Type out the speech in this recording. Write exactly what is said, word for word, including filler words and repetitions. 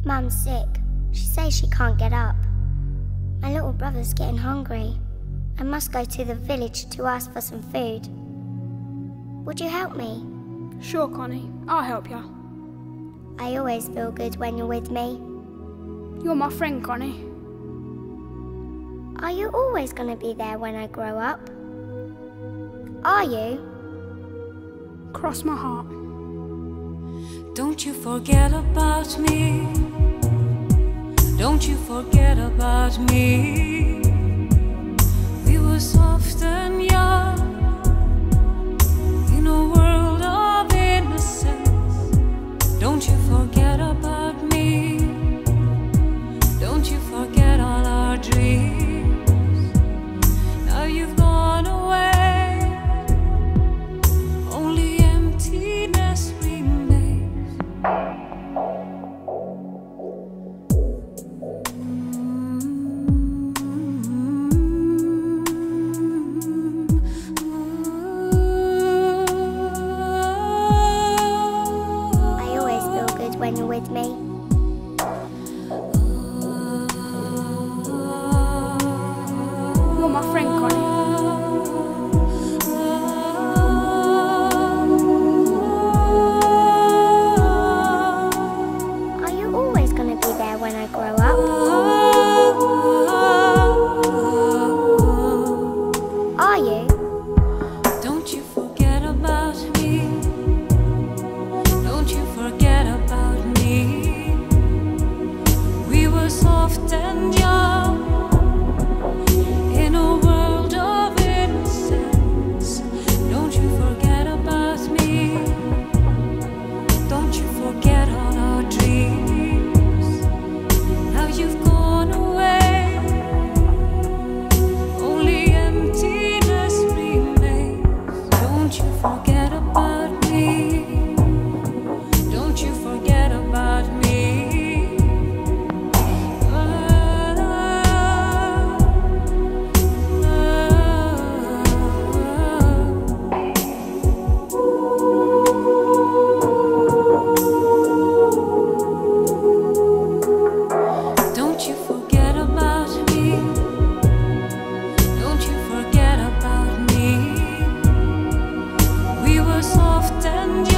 Mum's sick. She says she can't get up. My little brother's getting hungry. I must go to the village to ask for some food. Would you help me? Sure, Connie. I'll help you. I always feel good when you're with me. You're my friend, Connie. Are you always going to be there when I grow up? Are you? Cross my heart. Don't you forget about me. Don't you forget about me. We were soft and young in a world of innocence. Don't you forget about me. Don't you forget all our dreams. Now you've gone away. Only emptiness remains. I always feel good when you're with me. You're my friend, Connie. Are you always going to be there when I grow up? Are you? Don't you forget about me. Don't you forget about me. We were soft and young in a world of innocence. Don't you forget about me. Don't you forget all our dreams. Now you've gone away. Only emptiness remains. Don't you forget about me. Don't you forget about me. Don't you forget about me. Don't you forget about me. We were soft and